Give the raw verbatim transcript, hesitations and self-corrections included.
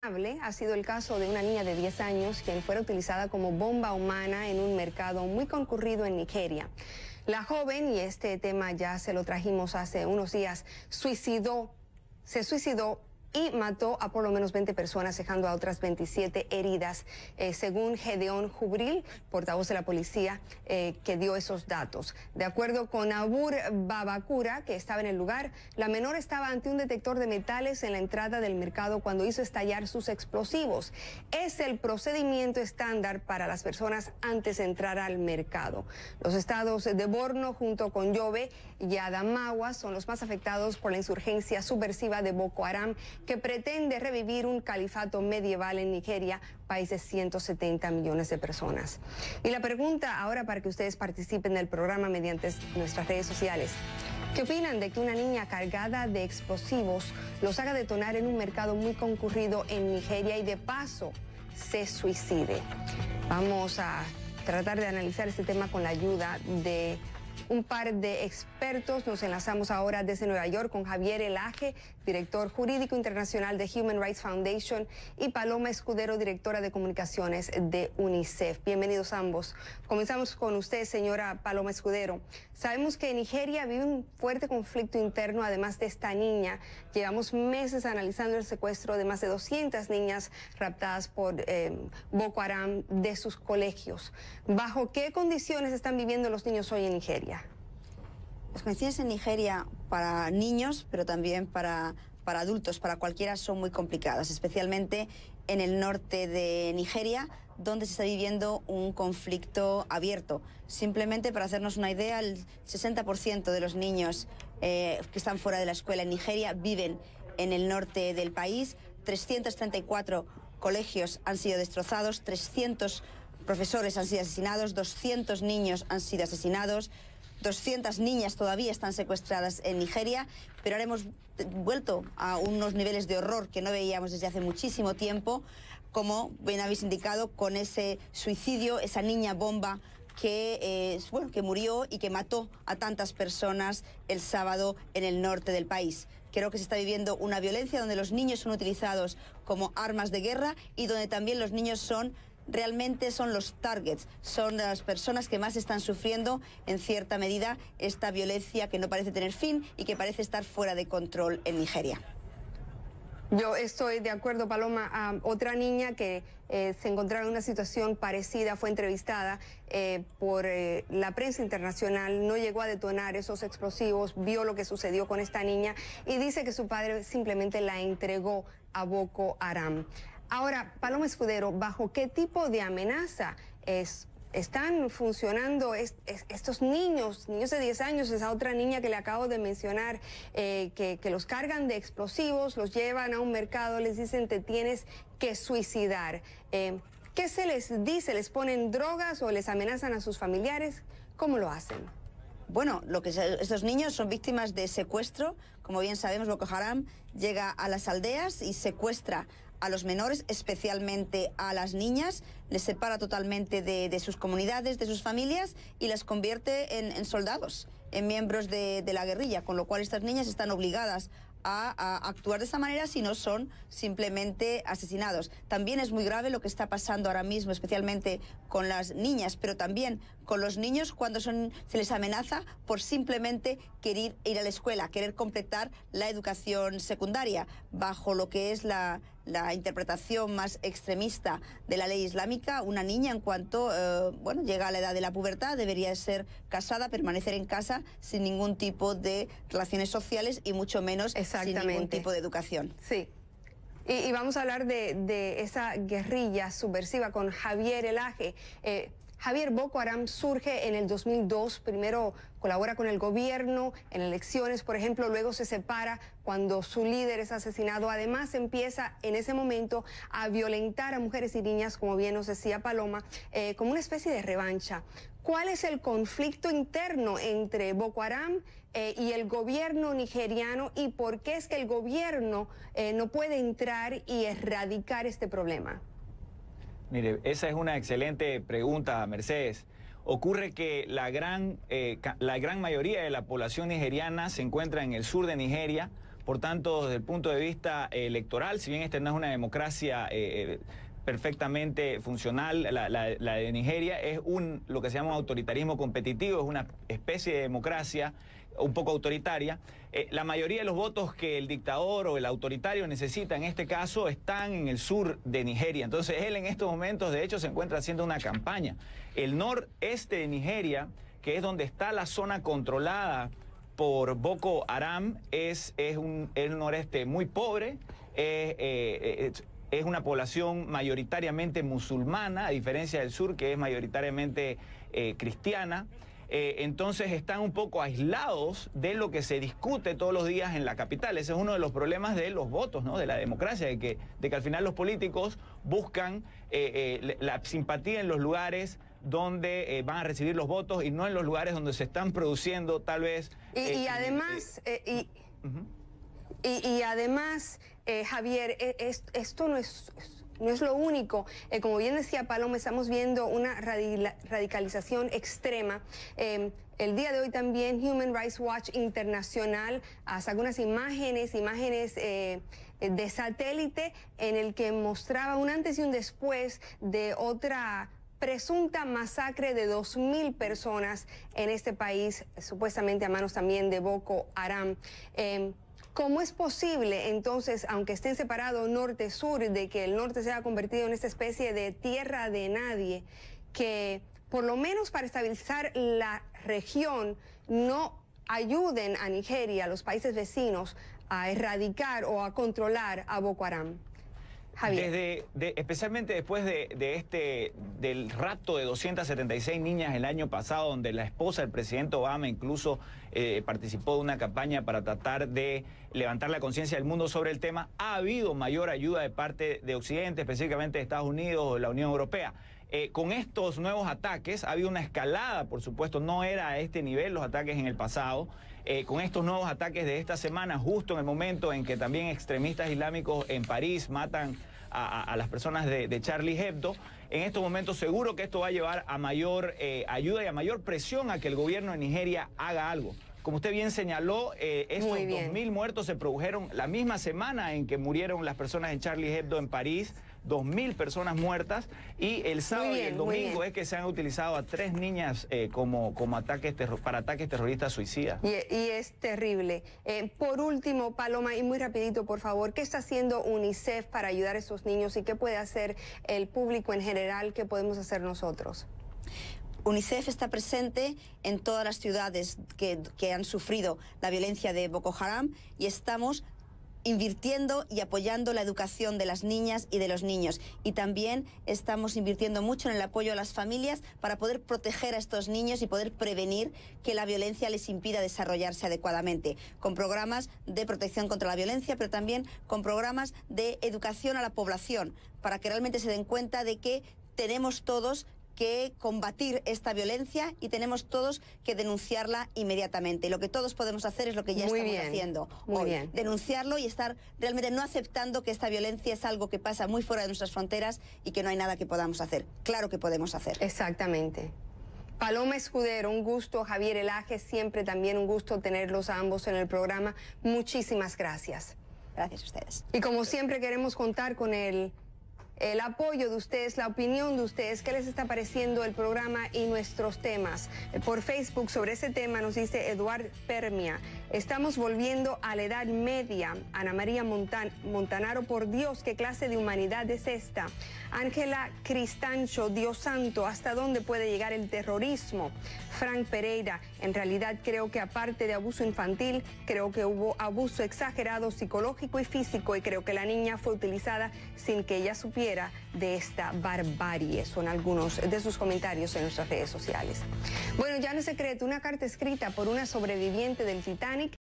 Ha sido el caso de una niña de diez años quien fuera utilizada como bomba humana en un mercado muy concurrido en Nigeria. La joven, y este tema ya se lo trajimos hace unos días, suicidó, se suicidó y mató a por lo menos veinte personas, dejando a otras veintisiete heridas, eh, según Gedeón Jubril, portavoz de la policía, eh, que dio esos datos. De acuerdo con Abur Babakura, que estaba en el lugar, la menor estaba ante un detector de metales en la entrada del mercado cuando hizo estallar sus explosivos. Es el procedimiento estándar para las personas antes de entrar al mercado. Los estados de Borno, junto con Yobe y Adamawa, son los más afectados por la insurgencia subversiva de Boko Haram, que pretende revivir un califato medieval en Nigeria, país de ciento setenta millones de personas. Y la pregunta ahora para que ustedes participen del programa mediante nuestras redes sociales: ¿qué opinan de que una niña cargada de explosivos los haga detonar en un mercado muy concurrido en Nigeria y de paso se suicide? Vamos a tratar de analizar este tema con la ayuda de un par de expertos. Nos enlazamos ahora desde Nueva York con Javier Elaje, director jurídico internacional de Human Rights Foundation, y Paloma Escudero, directora de comunicaciones de UNICEF. Bienvenidos ambos. Comenzamos con usted, señora Paloma Escudero. Sabemos que Nigeria vive un fuerte conflicto interno, además de esta niña. Llevamos meses analizando el secuestro de más de doscientas niñas raptadas por eh, Boko Haram de sus colegios. ¿Bajo qué condiciones están viviendo los niños hoy en Nigeria? Las condiciones en Nigeria para niños, pero también para, para adultos, para cualquiera, son muy complicadas, especialmente en el norte de Nigeria, donde se está viviendo un conflicto abierto. Simplemente para hacernos una idea, el sesenta por ciento de los niños eh, que están fuera de la escuela en Nigeria viven en el norte del país. trescientos treinta y cuatro colegios han sido destrozados, trescientos profesores han sido asesinados, doscientos niños han sido asesinados, doscientas niñas todavía están secuestradas en Nigeria, pero ahora hemos vuelto a unos niveles de horror que no veíamos desde hace muchísimo tiempo, como bien habéis indicado, con ese suicidio, esa niña bomba que, eh, bueno, que murió y que mató a tantas personas el sábado en el norte del país. Creo que se está viviendo una violencia donde los niños son utilizados como armas de guerra y donde también los niños son realmente son los targets, son las personas que más están sufriendo en cierta medida esta violencia que no parece tener fin y que parece estar fuera de control en Nigeria. Yo estoy de acuerdo, Paloma. Uh, otra niña que eh, se encontraba en una situación parecida fue entrevistada eh, por eh, la prensa internacional, no llegó a detonar esos explosivos, vio lo que sucedió con esta niña y dice que su padre simplemente la entregó a Boko Haram. Ahora, Paloma Escudero, ¿bajo qué tipo de amenaza es, están funcionando est, est, estos niños, niños de diez años, esa otra niña que le acabo de mencionar, eh, que, que los cargan de explosivos, los llevan a un mercado, les dicen te tienes que suicidar? Eh, ¿Qué se les dice? ¿Les ponen drogas o les amenazan a sus familiares? ¿Cómo lo hacen? Bueno, lo que estos niños son víctimas de secuestro. Como bien sabemos, Boko Haram llega a las aldeas y secuestra a los menores, especialmente a las niñas, les separa totalmente de, de sus comunidades, de sus familias y las convierte en, en soldados, en miembros de, de la guerrilla, con lo cual estas niñas están obligadas a, a actuar de esa manera, si no son simplemente asesinados. También es muy grave lo que está pasando ahora mismo, especialmente con las niñas, pero también con los niños cuando son, se les amenaza por simplemente querer ir a la escuela, querer completar la educación secundaria, bajo lo que es la, la interpretación más extremista de la ley islámica. Una niña, en cuanto eh, bueno, llega a la edad de la pubertad, debería ser casada, permanecer en casa sin ningún tipo de relaciones sociales y mucho menos sin ningún tipo de educación. Sí. Y, y vamos a hablar de, de esa guerrilla subversiva con Javier Elaje. Eh, Javier, Boko Haram surge en el dos mil dos, primero colabora con el gobierno en elecciones, por ejemplo, luego se separa cuando su líder es asesinado. Además, empieza en ese momento a violentar a mujeres y niñas, como bien nos decía Paloma, eh, como una especie de revancha. ¿Cuál es el conflicto interno entre Boko Haram eh, y el gobierno nigeriano y por qué es que el gobierno eh, no puede entrar y erradicar este problema? Mire, esa es una excelente pregunta, Mercedes. Ocurre que la gran, eh, la gran mayoría de la población nigeriana se encuentra en el sur de Nigeria, Por tanto, desde el punto de vista eh, electoral, si bien esta no es una democracia eh, perfectamente funcional, la, la, la de Nigeria es un, lo que se llama un autoritarismo competitivo, es una especie de democracia un poco autoritaria. Eh, la mayoría de los votos que el dictador o el autoritario necesita en este caso están en el sur de Nigeria. Entonces él en estos momentos de hecho se encuentra haciendo una campaña. El noreste de Nigeria, que es donde está la zona controlada por Boko Haram, es, es, un, es un noreste muy pobre, eh, eh, es, es una población mayoritariamente musulmana, a diferencia del sur, que es mayoritariamente eh, cristiana. Eh, entonces están un poco aislados de lo que se discute todos los días en la capital. Ese es uno de los problemas de los votos, ¿no? De la democracia, de que, de que al final los políticos buscan eh, eh, la simpatía en los lugares donde eh, van a recibir los votos y no en los lugares donde se están produciendo tal vez... Y, eh, y además... Eh, y, uh-huh. y, y además, eh, Javier, es, esto no es... No es lo único. Eh, como bien decía Paloma, estamos viendo una radicalización extrema. Eh, el día de hoy también Human Rights Watch Internacional uh, sacó unas imágenes, imágenes eh, de satélite en el que mostraba un antes y un después de otra presunta masacre de dos mil personas en este país, supuestamente a manos también de Boko Haram. Eh, ¿Cómo es posible, entonces, aunque estén separados norte-sur, de que el norte se haya convertido en esta especie de tierra de nadie, que por lo menos para estabilizar la región no ayuden a Nigeria, a los países vecinos, a erradicar o a controlar a Boko Haram? Javier. Desde, de, especialmente después de, de este, del rapto de doscientas setenta y seis niñas el año pasado, donde la esposa del presidente Obama incluso eh, participó de una campaña para tratar de levantar la conciencia del mundo sobre el tema, ha habido mayor ayuda de parte de Occidente, específicamente de Estados Unidos o la Unión Europea. Eh, con estos nuevos ataques ha habido una escalada, por supuesto, no era a este nivel los ataques en el pasado. Eh, con estos nuevos ataques de esta semana, justo en el momento en que también extremistas islámicos en París matan a, a, a las personas de, de Charlie Hebdo, en estos momentos seguro que esto va a llevar a mayor eh, ayuda y a mayor presión a que el gobierno de Nigeria haga algo. Como usted bien señaló, eh, estos dos mil muertos se produjeron la misma semana en que murieron las personas en Charlie Hebdo en París, dos mil personas muertas, y el sábado bien, y el domingo es que se han utilizado a tres niñas eh, como, como ataques para ataques terroristas suicidas. Y, y es terrible. Eh, por último, Paloma, y muy rapidito, por favor, ¿qué está haciendo UNICEF para ayudar a estos niños y qué puede hacer el público en general, qué podemos hacer nosotros? UNICEF está presente en todas las ciudades que, que han sufrido la violencia de Boko Haram y estamos invirtiendo y apoyando la educación de las niñas y de los niños. Y también estamos invirtiendo mucho en el apoyo a las familias para poder proteger a estos niños y poder prevenir que la violencia les impida desarrollarse adecuadamente, con programas de protección contra la violencia, pero también con programas de educación a la población, para que realmente se den cuenta de que tenemos todos que combatir esta violencia y tenemos todos que denunciarla inmediatamente. Y lo que todos podemos hacer es lo que ya muy estamos bien, haciendo muy hoy. Bien. Denunciarlo y estar realmente no aceptando que esta violencia es algo que pasa muy fuera de nuestras fronteras y que no hay nada que podamos hacer. Claro que podemos hacer. Exactamente. Paloma Escudero, un gusto. Javier Elaje, siempre también un gusto tenerlos a ambos en el programa. Muchísimas gracias. Gracias a ustedes. Y como siempre queremos contar con el... el apoyo de ustedes, la opinión de ustedes, qué les está pareciendo el programa y nuestros temas. Por Facebook sobre ese tema nos dice Eduard Permia, estamos volviendo a la Edad Media. Ana María Montan Montanaro, por Dios, qué clase de humanidad es esta. Ángela Cristancho, Dios santo, ¿hasta dónde puede llegar el terrorismo? Frank Pereira, en realidad creo que aparte de abuso infantil, creo que hubo abuso exagerado psicológico y físico y creo que la niña fue utilizada sin que ella supiera de esta barbarie. Son algunos de sus comentarios en nuestras redes sociales. Bueno, ya no es secreto, una carta escrita por una sobreviviente del Titanic